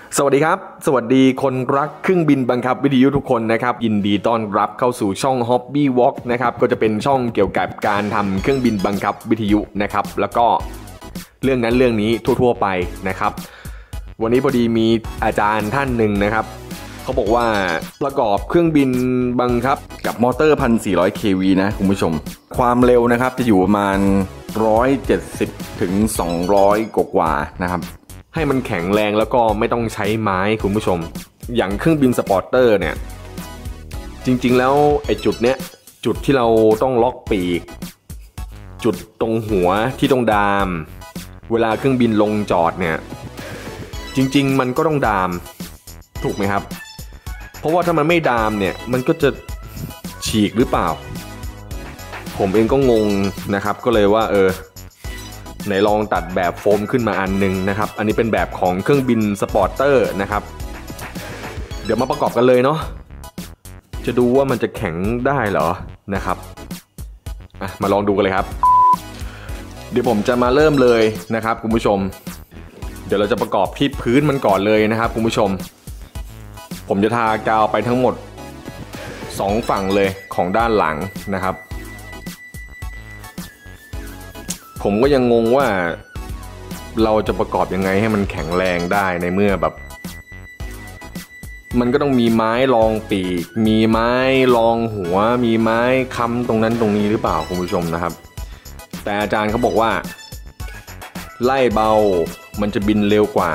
สวัสดีครับสวัสดีคนรักเครื่องบินบังคับวิทยุทุกคนนะครับยินดีต้อนรับเข้าสู่ช่อง Hobby Walk นะครับก็จะเป็นช่องเกี่ยวกับการทำเครื่องบินบังคับวิทยุนะครับแล้วก็เรื่องนั้นเรื่องนี้ทั่วๆไปนะครับวันนี้พอดีมีอาจารย์ท่านหนึ่งนะครับเขาบอกว่าประกอบเครื่องบินบังคับกับมอเตอร์ 1,400 kV นะคุณผู้ชมความเร็วนะครับจะอยู่ประมาณ170ถึง200กว่านะครับให้มันแข็งแรงแล้วก็ไม่ต้องใช้ไม้คุณผู้ชมอย่างเครื่องบินสปอร์เตอร์เนี่ยจริงๆแล้วไอ้จุดเนี้ยจุดที่เราต้องล็อกปีกจุดตรงหัวที่ต้องดามเวลาเครื่องบินลงจอดเนี่ยจริงๆมันก็ต้องดามถูกไหมครับเพราะว่าถ้ามันไม่ดามเนี่ยมันก็จะฉีกหรือเปล่าผมเองก็งงนะครับก็เลยว่าไหนลองตัดแบบโฟมขึ้นมาอันนึงนะครับอันนี้เป็นแบบของเครื่องบินสปอร์เตอร์นะครับเดี๋ยวมาประกอบกันเลยเนาะจะดูว่ามันจะแข็งได้เหรอนะครับมาลองดูกันเลยครับเดี๋ยวผมจะมาเริ่มเลยนะครับคุณผู้ชมเดี๋ยวเราจะประกอบที่พื้นมันก่อนเลยนะครับคุณผู้ชมผมจะทากาวไปทั้งหมด2ฝั่งเลยของด้านหลังนะครับผมก็ยังงงว่าเราจะประกอบยังไงให้มันแข็งแรงได้ในเมื่อแบบมันก็ต้องมีไม้รองปีกมีไม้รองหัวมีไม้ค้ำตรงนั้นตรงนี้หรือเปล่าคุณผู้ชมนะครับแต่อาจารย์เขาบอกว่าไล่เบามันจะบินเร็วกว่า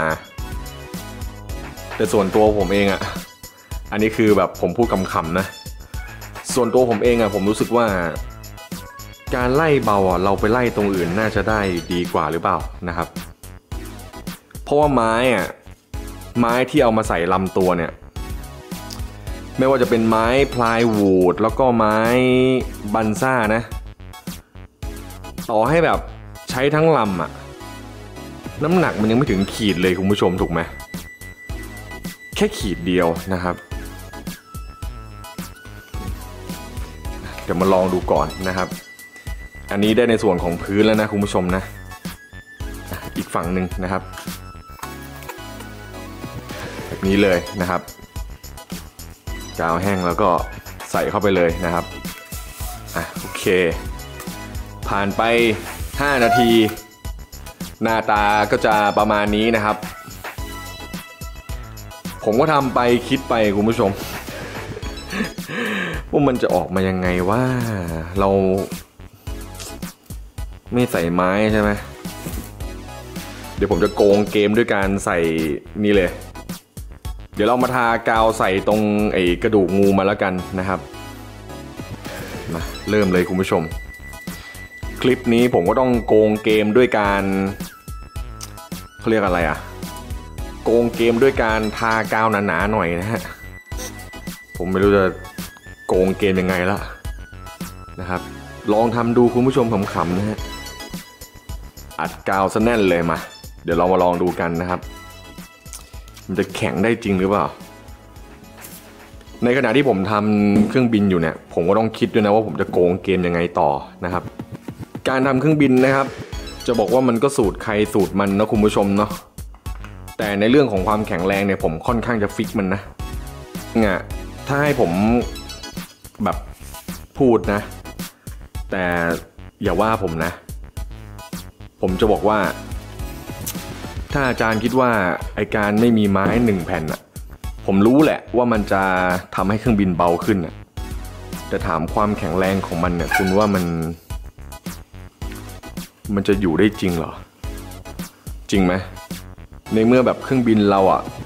แต่ส่วนตัวผมเองอันนี้คือแบบผมพูดคำๆนะส่วนตัวผมเองผมรู้สึกว่าการไล่เบาเราไปไล่ตรงอื่นน่าจะได้ดีกว่าหรือเปล่านะครับเพราะว่าไม้ที่เอามาใส่ลำตัวเนี่ยไม่ว่าจะเป็นไม้พลายวูดแล้วก็ไม้บันซ่านะต่อให้แบบใช้ทั้งลำน้ำหนักมันยังไม่ถึงขีดเลยคุณผู้ชมถูกไหมแค่ขีดเดียวนะครับเดี๋ยวมาลองดูก่อนนะครับอันนี้ได้ในส่วนของพื้นแล้วนะคุณผู้ชมนะอีกฝั่งหนึ่งนะครับแบบนี้เลยนะครับกาวแห้งแล้วก็ใส่เข้าไปเลยนะครับโอเคผ่านไป5 นาทีหน้าตาก็จะประมาณนี้นะครับผมก็ทำไปคิดไปคุณผู้ชมว่ามันจะออกมายังไงว่าเราไม่ใส่ไม้ใช่ไหมเดี๋ยวผมจะโกงเกมด้วยการใส่นี่เลยเดี๋ยวเรามาทากาวใส่ตรงไอ้กระดูกงูมาแล้วกันนะครับมาเริ่มเลยคุณผู้ชมคลิปนี้ผมก็ต้องโกงเกมด้วยการเขาเรียกอะไรโกงเกมด้วยการทากาวหนาๆหน่อยนะฮะผมไม่รู้จะโกงเกมยังไงละนะครับลองทำดูคุณผู้ชมขำๆนะฮะอัดกาวซะแน่นเลยมาเดี๋ยวเรามาลองดูกันนะครับมันจะแข็งได้จริงหรือเปล่าในขณะที่ผมทำเครื่องบินอยู่เนี่ยผมก็ต้องคิดด้วยนะว่าผมจะโกงเกมยังไงต่อนะครับการทำเครื่องบินนะครับจะบอกว่ามันก็สูตรใครสูตรมันนะคุณผู้ชมเนาะแต่ในเรื่องของความแข็งแรงเนี่ยผมค่อนข้างจะฟิกมันนะถ้าให้ผมแบบพูดนะแต่อย่าว่าผมนะผมจะบอกว่าถ้าอาจารย์คิดว่าไอการไม่มีไม้1 แผ่นผมรู้แหละว่ามันจะทำให้เครื่องบินเบาขึ้นแต่ถามความแข็งแรงของมันเนี่ยคุณว่ามันจะอยู่ได้จริงเหรอจริงไหมในเมื่อแบบเครื่องบินเรา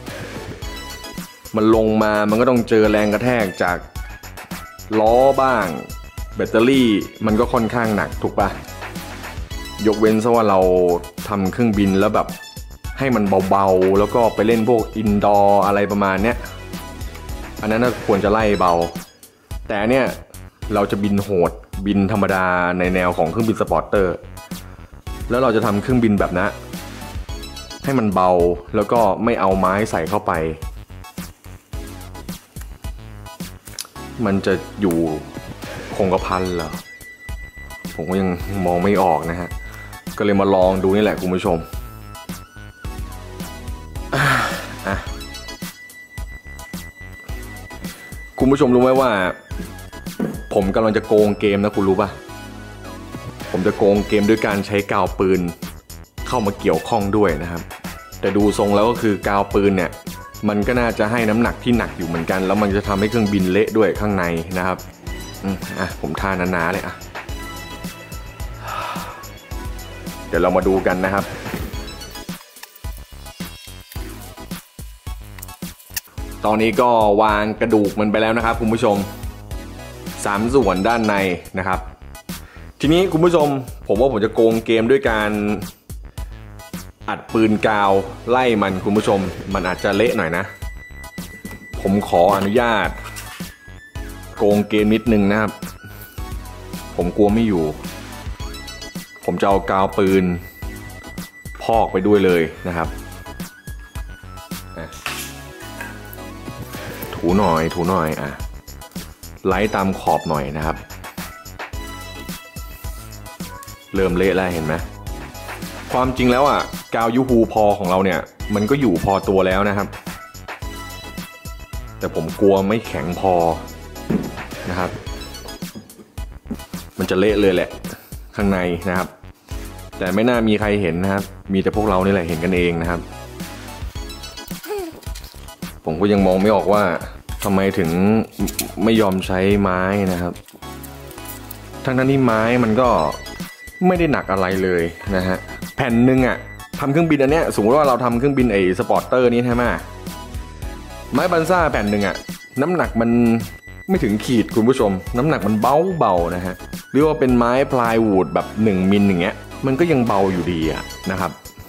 มันลงมามันก็ต้องเจอแรงกระแทกจากล้อบ้างแบตเตอรี่มันก็ค่อนข้างหนักถูกปะยกเว้นซะว่าเราทำเครื่องบินแล้วแบบให้มันเบาๆแล้วก็ไปเล่นพวกอินดอร์อะไรประมาณเนี้ยอันนั้นควรจะไล่เบาแต่เนี่ยเราจะบินโหดบินธรรมดาในแนวของเครื่องบินสปอร์เตอร์แล้วเราจะทำเครื่องบินแบบนั้นให้มันเบาแล้วก็ไม่เอาไม้ใส่เข้าไปมันจะอยู่คงกระพันเหรอผมก็ยังมองไม่ออกนะฮะก็เลยมาลองดูนี่แหละคุณผู้ชมคุณผู้ชมรู้ไหมว่าผมกำลังจะโกงเกมนะคุณรู้ป่ะผมจะโกงเกมด้วยการใช้กาวปืนเข้ามาเกี่ยวข้องด้วยนะครับแต่ดูทรงแล้วก็คือกาวปืนเนี่ยมันก็น่าจะให้น้ำหนักที่หนักอยู่เหมือนกันแล้วมันจะทำให้เครื่องบินเละด้วยข้างในนะครับผมทาหนาๆเลยเดี๋ยวเรามาดูกันนะครับตอนนี้ก็วางกระดูกมันไปแล้วนะครับคุณผู้ชม3ส่วนด้านในนะครับทีนี้คุณผู้ชมผมว่าผมจะโกงเกมด้วยการอัดปืนกาวไล่มันคุณผู้ชมมันอาจจะเละหน่อยนะผมขออนุญาตโกงเกมนิดนึงนะครับผมกลัวไม่อยู่ผมจะเอากาวปืนพอกไปด้วยเลยนะครับถูหน่อยไล่ตามขอบหน่อยนะครับเริ่มเละแล้วเห็นไหมความจริงแล้วกาวยูฮูพอของเราเนี่ยมันก็อยู่พอตัวแล้วนะครับแต่ผมกลัวไม่แข็งพอนะครับมันจะเละเลยแหละข้างในนะครับแต่ไม่น่ามีใครเห็นนะครับมีแต่พวกเรานี่แหละเห็นกันเองนะครับผมก็ยังมองไม่ออกว่าทำไมถึงไม่ยอมใช้ไม้นะครับทั้งที่ไม้มันก็ไม่ได้หนักอะไรเลยนะฮะแผ่นหนึ่งทำเครื่องบินอันเนี้ยสมมติว่าเราทำเครื่องบินสปอร์เตอร์นี้ใช่ไหมไม้บันซ่าแผ่นหนึ่งน้ำหนักมันไม่ถึงขีดคุณผู้ชมน้ำหนักมันเบานะฮะหรือว่าเป็นไม้พลายวูดแบบ1มิลอย่างเงี้ยมันก็ยังเบาอยู่ดีนะครับ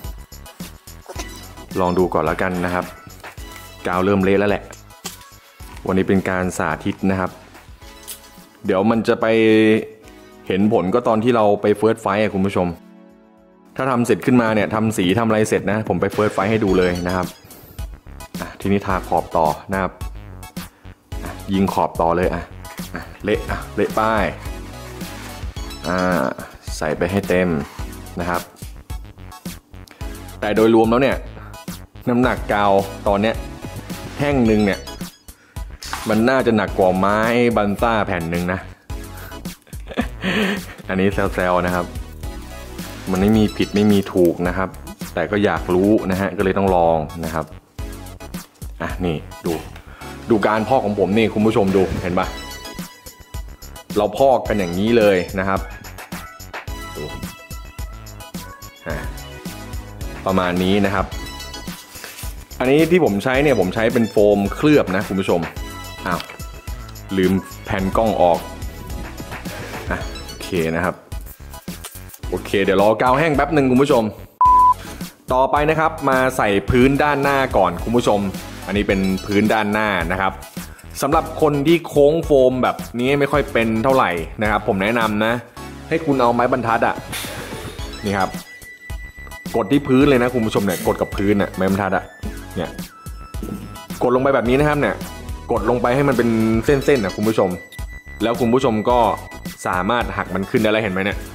ลองดูก่อนแล้วกันนะครับกาวเริ่มเละแล้วแหละวันนี้เป็นการสาธิตนะครับเดี๋ยวมันจะไปเห็นผลก็ตอนที่เราไปเฟิร์สไฟท์คุณผู้ชมถ้าทำเสร็จขึ้นมาเนี่ยทำสีทำอะไรเสร็จนะผมไปเฟิร์สไฟท์ให้ดูเลยนะครับทีนี้ทาขอบต่อนะครับยิงขอบต่อเลยเละป้ายใส่ไปให้เต็มนะครับแต่โดยรวมแล้วเนี่ยน้ำหนักกาวตอนเนี้ยแท่งหนึ่งเนี่ยมันน่าจะหนักกว่าไม้บันซ่าแผ่นหนึ่งนะ อันนี้แซวๆนะครับมันไม่มีผิดไม่มีถูกนะครับแต่ก็อยากรู้นะฮะก็เลยต้องลองนะครับนี่ดูการพอกของผมนี่คุณผู้ชมดูเห็นปะเราพอกกันอย่างนี้เลยนะครับดูประมาณนี้นะครับอันนี้ที่ผมใช้เนี่ยผมใช้เป็นโฟมเคลือบนะคุณผู้ชมลืมแผ่นกล้องออกโอเคนะครับโอเคเดี๋ยวรอกาวแห้งแป๊บหนึ่งคุณผู้ชมต่อไปนะครับมาใส่พื้นด้านหน้าก่อนคุณผู้ชมอันนี้เป็นพื้นด้านหน้านะครับสำหรับคนที่โค้งโฟมแบบนี้ไม่ค่อยเป็นเท่าไหร่นะครับผมแนะนำนะให้คุณเอาไม้บรรทัดนี่ครับกดที่พื้นเลยนะคุณผู้ชมเนี่ยกดกับพื้นไม้บรรทัดเนี่ยกดลงไปแบบนี้นะครับเนี่ยกดลงไปให้มันเป็นเส้นๆคุณผู้ชมแล้วคุณผู้ชมก็สามารถหักมันขึ้นได้แล้วเห็นไหมเนี่ย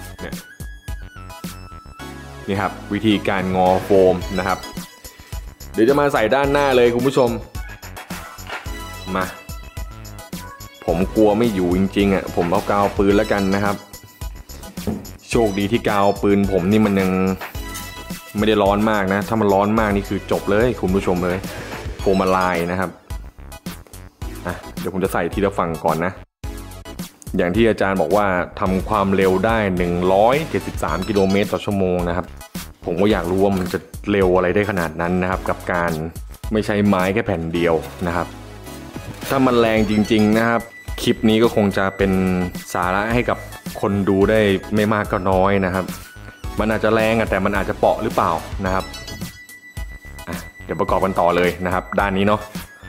นี่ครับวิธีการงอโฟมนะครับเดี๋ยวจะมาใส่ด้านหน้าเลยคุณผู้ชมมาผมกลัวไม่อยู่จริงๆผมเอากาวปืนแล้วกันนะครับโชคดีที่กาวปืนผมนี่มันยังไม่ได้ร้อนมากนะถ้ามันร้อนมากนี่คือจบเลยคุณผู้ชมเลยโฟมละลายนะครับเดี๋ยวผมจะใส่ทีละฝั่งก่อนนะอย่างที่อาจารย์บอกว่าทำความเร็วได้173กิโลเมตรต่อชั่วโมงนะครับผมก็อยากรู้ว่ามันจะเร็วอะไรได้ขนาดนั้นนะครับกับการไม่ใช้ไม้แค่แผ่นเดียวนะครับถ้ามันแรงจริงๆนะครับคลิปนี้ก็คงจะเป็นสาระให้กับคนดูได้ไม่มากก็น้อยนะครับมันอาจจะแรงแต่มันอาจจะเปาะหรือเปล่านะครับเดี๋ยวประกอบกันต่อเลยนะครับด้านนี้เนาะ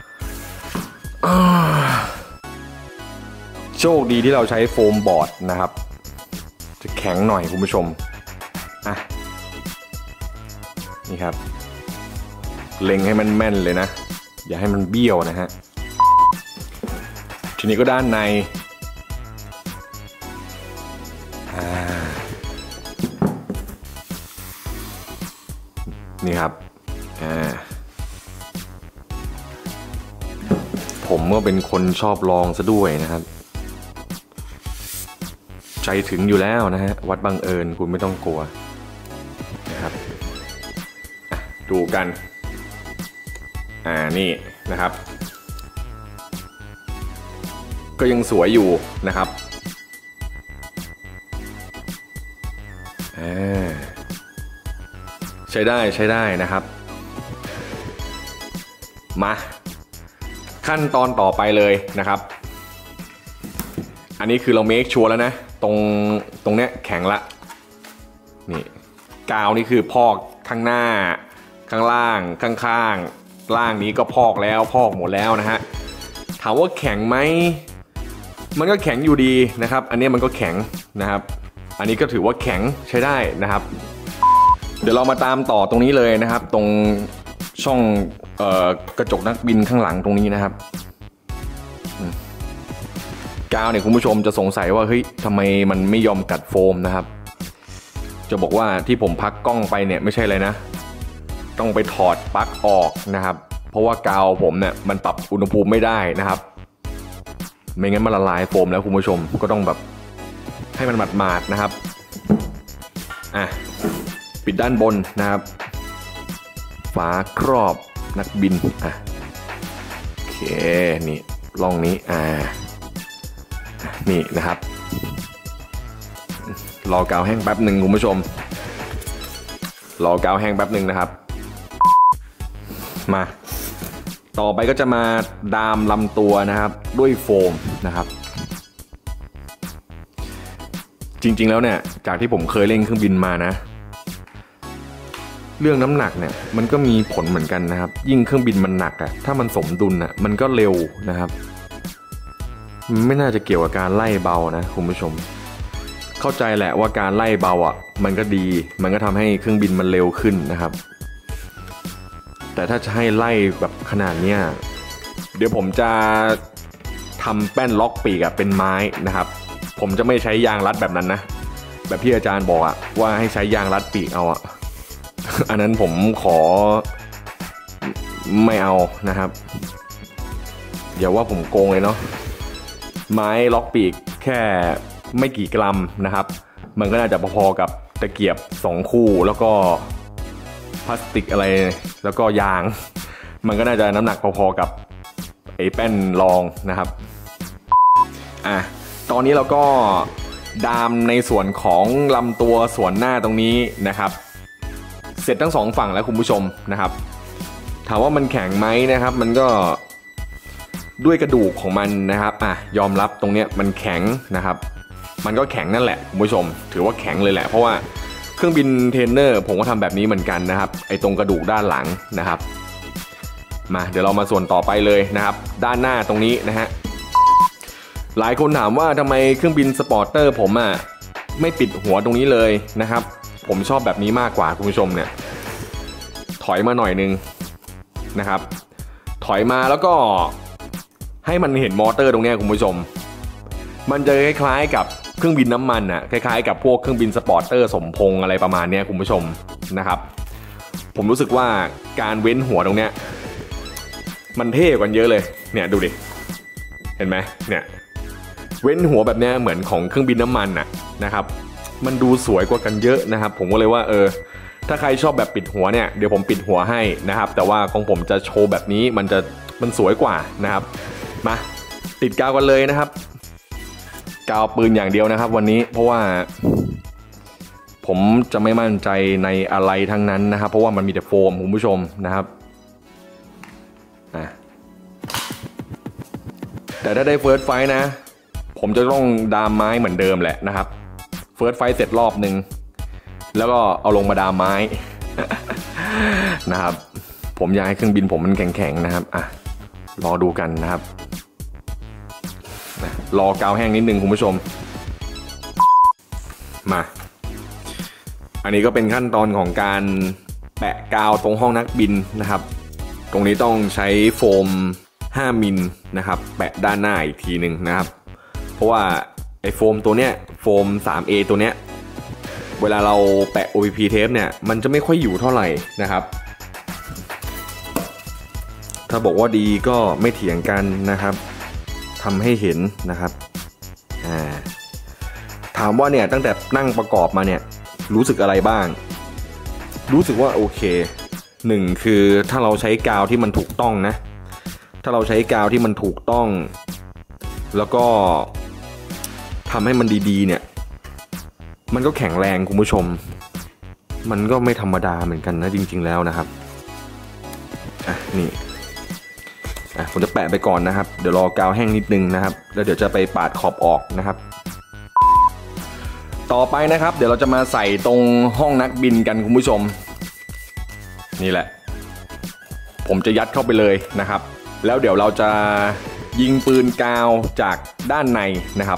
โชคดีที่เราใช้โฟมบอร์ดนะครับจะแข็งหน่อยคุณผู้ชมนี่ครับเล็งให้มันแม่นเลยนะอย่าให้มันเบี้ยวนะฮะทีนี้ก็ด้านในนี่ครับผผมก็เป็นคนชอบลองซะด้วยนะครับใจถึงอยู่แล้วนะฮะวัดบังเอิญคุณไม่ต้องกลัวนะครับดูกันนี่นะครับก็ยังสวยอยู่นะครับใช้ได้นะครับมาขั้นตอนต่อไปเลยนะครับอันนี้คือเราเมคชัวร์แล้วนะตรงเนี้ยแข็งละนี่กาวนี่คือพอกข้างหน้าข้างล่างข้างๆล่างนี้ก็พอกแล้วพอกหมดแล้วนะฮะถามว่าแข็งไหมมันก็แข็งอยู่ดีนะครับอันนี้มันก็แข็งนะครับอันนี้ก็ถือว่าแข็งใช้ได้นะครับเดี๋ยวเรามาตามต่อตรงนี้เลยนะครับตรงช่องกระจกนักบินข้างหลังตรงนี้นะครับกาวเนี่ยคุณผู้ชมจะสงสัยว่าเฮ้ยทำไมมันไม่ยอมกัดโฟมนะครับจะบอกว่าที่ผมพักกล้องไปเนี่ยไม่ใช่เลยนะต้องไปถอดปลั๊กออกนะครับเพราะว่ากาวผมเนี่ยมันปรับอุณหภูมิไม่ได้นะครับไม่งั้นมันละลายโฟมแล้วคุณผู้ชมก็ต้องแบบให้มันหมาดๆนะครับปิดด้านบนนะครับฝาครอบนักบินโอเคนี่ร่องนี้นี่นะครับรอกาวแห้งแป๊บหนึ่งคุณผู้ชมรอกาวแห้งแป๊บหนึ่งนะครับมาต่อไปก็จะมาดามลำตัวนะครับด้วยโฟมนะครับจริงๆแล้วเนี่ยจากที่ผมเคยเล่นเครื่องบินมานะเรื่องน้ำหนักเนี่ยมันก็มีผลเหมือนกันนะครับยิ่งเครื่องบินมันหนักถ้ามันสมดุลมันก็เร็วนะครับไม่น่าจะเกี่ยวกับการไล่เบานะคุณผู้ชมเข้าใจแหละว่าการไล่เบามันก็ดีมันก็ทำให้เครื่องบินมันเร็วขึ้นนะครับแต่ถ้าจะให้ไล่แบบขนาดเนี้ยเดี๋ยวผมจะทำแป้นล็อกปีกเป็นไม้นะครับผมจะไม่ใช้ยางรัดแบบนั้นนะแบบที่อาจารย์บอกว่าให้ใช้ยางรัดปีกเอาอันนั้นผมขอไม่เอานะครับอย่าว่าผมโกงเลยเนาะไม้ล็อกปีกแค่ไม่กี่กรัมนะครับมันก็น่าจะพอๆกับตะเกียบ2คู่แล้วก็พลาสติกอะไรแล้วก็ยางมันก็น่าจะน้ำหนักพอๆกับไอ้แป้นรองนะครับตอนนี้เราก็ดามในส่วนของลำตัวส่วนหน้าตรงนี้นะครับเสร็จทั้ง2ฝั่งแล้วคุณผู้ชมนะครับถามว่ามันแข็งไหมนะครับมันก็ด้วยกระดูกของมันนะครับยอมรับตรงเนี้ยมันแข็งนะครับมันก็แข็งนั่นแหละคุณผู้ชมถือว่าแข็งเลยแหละเพราะว่าเครื่องบินเทรนเนอร์ผมก็ทำแบบนี้เหมือนกันนะครับไอ้ตรงกระดูกด้านหลังนะครับมาเดี๋ยวเรามาส่วนต่อไปเลยนะครับด้านหน้าตรงนี้นะฮะหลายคนถามว่าทำไมเครื่องบินสปอร์เตอร์ผมไม่ปิดหัวตรงนี้เลยนะครับผมชอบแบบนี้มากกว่าคุณผู้ชมเนี่ยถอยมาหน่อยนึงนะครับถอยมาแล้วก็ให้มันเห็นมอเตอร์ตรงนี้คุณผู้ชมมันจะคล้ายๆกับเครื่องบินน้ำมันคล้ายๆกับพวกเครื่องบินสปอร์เตอร์สมพงษ์อะไรประมาณนี้คุณผู้ชมนะครับผมรู้สึกว่าการเว้นหัวตรงเนี้ยมันเท่กว่าเยอะเลยเนี่ยดูดิเห็นไหมเนี่ยเว้นหัวแบบนี้เหมือนของเครื่องบินน้ำมันนะครับมันดูสวยกว่ากันเยอะนะครับผมก็เลยว่าถ้าใครชอบแบบปิดหัวเนี่ยเดี๋ยวผมปิดหัวให้นะครับแต่ว่าของผมจะโชว์แบบนี้มันสวยกว่านะครับมาติดกาวกันเลยนะครับกาวปืนอย่างเดียวนะครับวันนี้เพราะว่าผมจะไม่มั่นใจในอะไรทั้งนั้นนะครับเพราะว่ามันมีแต่โฟมคุณผู้ชมนะครับแต่ถ้าได้เฟิร์สไฟท์นะผมจะต้องดามไม้เหมือนเดิมแหละนะครับเฟิร์สไฟท์เสร็จรอบนึงแล้วก็เอาลงมาดามไม้ นะครับผมอยากให้เครื่องบินผมมันแข็งๆนะครับรอดูกันนะครับรอกาวแห้งนิดนึงคุณผู้ชมมาอันนี้ก็เป็นขั้นตอนของการแปะกาวตรงห้องนักบินนะครับตรงนี้ต้องใช้โฟม5มิลนะครับแปะด้านหน้าอีกทีหนึ่งนะครับเพราะว่าไอ้โฟมตัวเนี้ยโฟม 3A ตัวเนี้ยเวลาเราแปะ OPP เทปเนี่ยมันจะไม่ค่อยอยู่เท่าไหร่นะครับถ้าบอกว่าดีก็ไม่เถียงกันนะครับทำให้เห็นนะครับถามว่าเนี่ยตั้งแต่นั่งประกอบมาเนี่ยรู้สึกอะไรบ้างรู้สึกว่าโอเคหนึ่งคือถ้าเราใช้กาวที่มันถูกต้องนะถ้าเราใช้กาวที่มันถูกต้องแล้วก็ทำให้มันดีๆเนี่ยมันก็แข็งแรงคุณผู้ชมมันก็ไม่ธรรมดาเหมือนกันนะจริงๆแล้วนะครับนี่ผมจะแปะไปก่อนนะครับเดี๋ยวรอกาวแห้งนิดนึงนะครับแล้วเดี๋ยวจะไปปาดขอบออกนะครับต่อไปนะครับเดี๋ยวเราจะมาใส่ตรงห้องนักบินกันคุณผู้ชมนี่แหละผมจะยัดเข้าไปเลยนะครับแล้วเดี๋ยวเราจะยิงปืนกาวจากด้านในนะครับ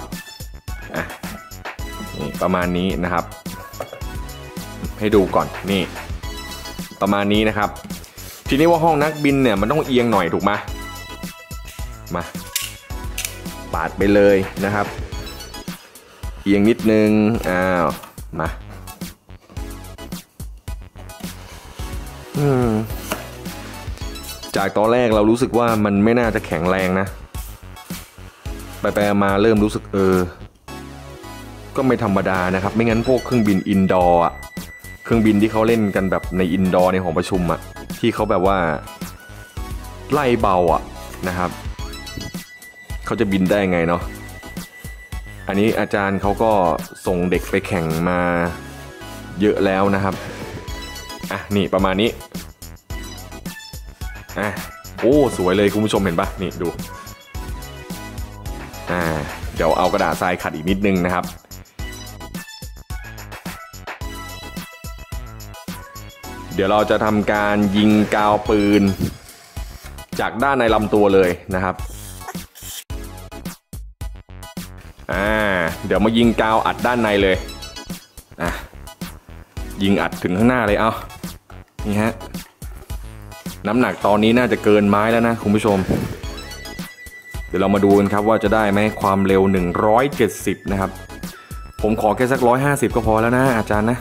นี่ประมาณนี้นะครับให้ดูก่อนนี่ประมาณนี้นะครับทีนี้ว่าห้องนักบินเนี่ยมันต้องเอียงหน่อยถูกไหมมาปาดไปเลยนะครับเอียงนิดนึงมาจากตอนแรกเรารู้สึกว่ามันไม่น่าจะแข็งแรงนะไปมาเริ่มรู้สึกก็ไม่ธรรมดานะครับไม่งั้นพวกเครื่องบินอินดอร์เครื่องบินที่เขาเล่นกันแบบในอินดอร์ในหอประชุมที่เขาแบบว่าไล่เบานะครับเขาจะบินได้ไงเนาะอันนี้อาจารย์เขาก็ส่งเด็กไปแข่งมาเยอะแล้วนะครับนี่ประมาณนี้โอ้สวยเลยคุณผู้ชมเห็นปะนี่ดูเดี๋ยวเอากระดาษทรายขัดอีกนิดนึงนะครับเดี๋ยวเราจะทำการยิงกาวปืนจากด้านในลำตัวเลยนะครับเดี๋ยวมายิงกาวอัดด้านในเลยยิงอัดถึงข้างหน้าเลยนี่ฮะน้ำหนักตอนนี้น่าจะเกินไม้แล้วนะคุณผู้ชมเดี๋ยวเรามาดูกันครับว่าจะได้ไหมความเร็ว170นะครับผมขอแค่สัก150ก็พอแล้วนะอาจารย์นะ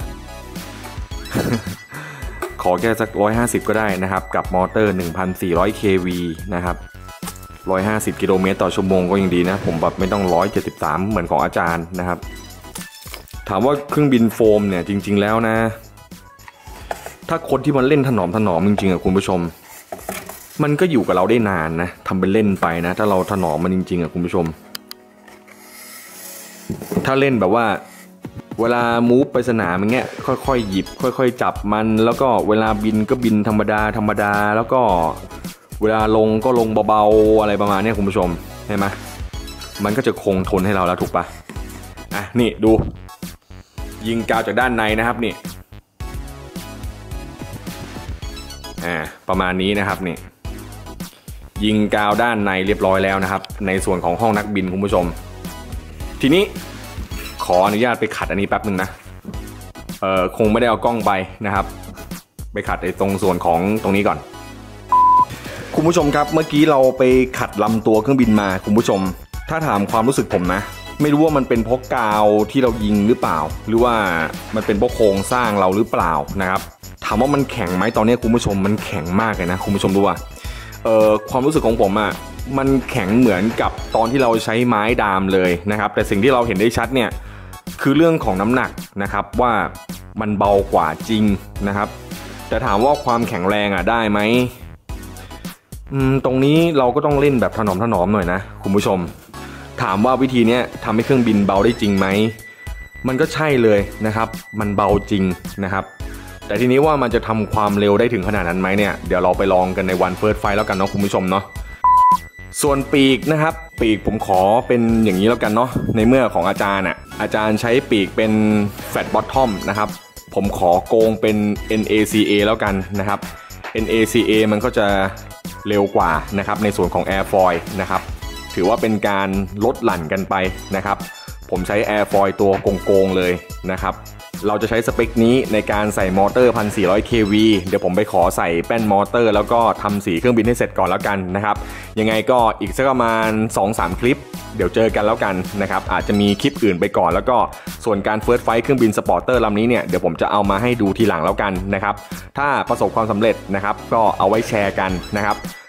ขอแค่สัก150ก็ได้นะครับกับมอเตอร์1,400 kV นะครับ150กิโลเมตรต่อชั่วโมงก็ยังดีนะผมแบบไม่ต้อง173เหมือนของอาจารย์นะครับถามว่าเครื่องบินโฟมเนี่ยจริงๆแล้วนะถ้าคนที่มันเล่นถนอมจริงๆคุณผู้ชมมันก็อยู่กับเราได้นานนะทำเป็นเล่นไปนะถ้าเราถนอมมันจริงๆคุณผู้ชมถ้าเล่นแบบว่าเวลามูฟไปสนามอย่างเงี้ยค่อยๆหยิบค่อยๆจับมันแล้วก็เวลาบินก็บินธรรมดาแล้วก็เวลาลงก็ลงเบาๆอะไรประมาณนี้คุณผู้ชมเห็นไหมมันก็จะคงทนให้เราแล้วถูกปะนี่ดูยิงกาวจากด้านในนะครับนี่ประมาณนี้นะครับนี่ยิงกาวด้านในเรียบร้อยแล้วนะครับในส่วนของห้องนักบินคุณผู้ชมทีนี้ขออนุญาตไปขัดอันนี้แป๊บนึงนะคงไม่ได้เอากล้องไปนะครับไปขัดในตรงส่วนของตรงนี้ก่อนคุณผู้ชมครับเมื่อกี้เราไปขัดลำตัวเครื่องบินมาคุณผู้ชมถ้าถามความรู้สึกผมนะไม่รู้ว่ามันเป็นเพราะกาวที่เรายิงหรือเปล่าหรือว่ามันเป็นเพราะโครงสร้างเราหรือเปล่านะครับถามว่ามันแข็งไหมตอนนี้คุณผู้ชมมันแข็งมากเลยนะคุณผู้ชมดูว่าความรู้สึกของผมมันแข็งเหมือนกับตอนที่เราใช้ไม้ดามเลยนะครับแต่สิ่งที่เราเห็นได้ชัดเนี่ยคือเรื่องของน้ำหนักนะครับว่ามันเบากว่าจริงนะครับแต่ถามว่าความแข็งแรงได้ไหมตรงนี้เราก็ต้องเล่นแบบถนอมหน่อยนะคุณผู้ชมถามว่าวิธีนี้ทำให้เครื่องบินเบาได้จริงไหมมันก็ใช่เลยนะครับมันเบาจริงนะครับแต่ทีนี้ว่ามันจะทำความเร็วได้ถึงขนาดนั้นไหมเนี่ยเดี๋ยวเราไปลองกันในวันเฟิร์สไฟล์แล้วกันเนาะคุณผู้ชมเนาะส่วนปีกนะครับปีกผมขอเป็นอย่างนี้แล้วกันเนาะในเมื่อของอาจารย์อาจารย์ใช้ปีกเป็นแฟลตบอททอมนะครับผมขอโกงเป็น NACA แล้วกันนะครับ NACA มันก็จะเร็วกว่านะครับในส่วนของ Airfoil นะครับถือว่าเป็นการลดหลั่นกันไปนะครับผมใช้ Airfoil ตัวโกงเลยนะครับเราจะใช้สเปคนี้ในการใส่มอเตอร์ 1,400 kV เดี๋ยวผมไปขอใส่แป้นมอเตอร์แล้วก็ทำสีเครื่องบินให้เสร็จก่อนแล้วกันนะครับยังไงก็อีกสักประมาณ 2-3 คลิปเดี๋ยวเจอกันแล้วกันนะครับอาจจะมีคลิปอื่นไปก่อนแล้วก็ส่วนการเฟิร์สไฟล์เครื่องบินสปอร์เตอร์ลำนี้เนี่ยเดี๋ยวผมจะเอามาให้ดูทีหลังแล้วกันนะครับถ้าประสบความสำเร็จนะครับก็เอาไว้แชร์กันนะครับ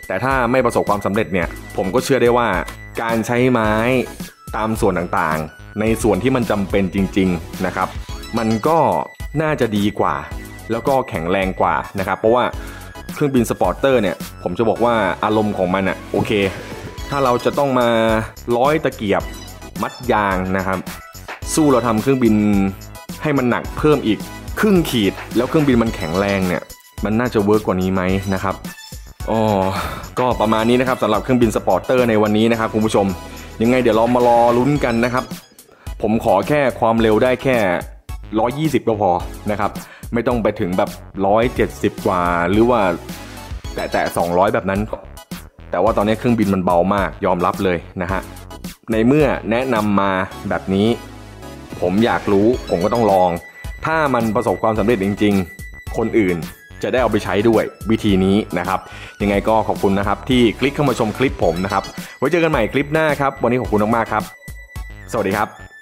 แต่ถ้าไม่ประสบความสำเร็จเนี่ยผมก็เชื่อได้ว่าการใช้ไม้ตามส่วนต่างๆในส่วนที่มันจำเป็นจริงๆนะครับมันก็น่าจะดีกว่าแล้วก็แข็งแรงกว่านะครับเพราะว่าเครื่องบินสปอร์เตอร์เนี่ยผมจะบอกว่าอารมณ์ของมันอะโอเคถ้าเราจะต้องมาร้อยตะเกียบมัดยางนะครับสู้เราทำเครื่องบินให้มันหนักเพิ่มอีกครึ่งขีดแล้วเครื่องบินมันแข็งแรงเนี่ยมันน่าจะเวิร์กกว่านี้ไหมนะครับก็ประมาณนี้นะครับสำหรับเครื่องบินสปอร์เตอร์ในวันนี้นะครับคุณผู้ชมยังไงเดี๋ยวเรามารอลุ้นกันนะครับผมขอแค่ความเร็วได้แค่120ก็พอนะครับไม่ต้องไปถึงแบบ170กว่าหรือว่าแต่200แบบนั้นแต่ว่าตอนนี้เครื่องบินมันเบามากยอมรับเลยนะฮะในเมื่อแนะนำมาแบบนี้ผมอยากรู้ผมก็ต้องลองถ้ามันประสบความสำเร็จจริงๆคนอื่นจะได้เอาไปใช้ด้วยวิธีนี้นะครับยังไงก็ขอบคุณนะครับที่คลิกเข้ามาชมคลิปผมนะครับไว้เจอกันใหม่คลิปหน้าครับวันนี้ขอบคุณมากๆครับสวัสดีครับ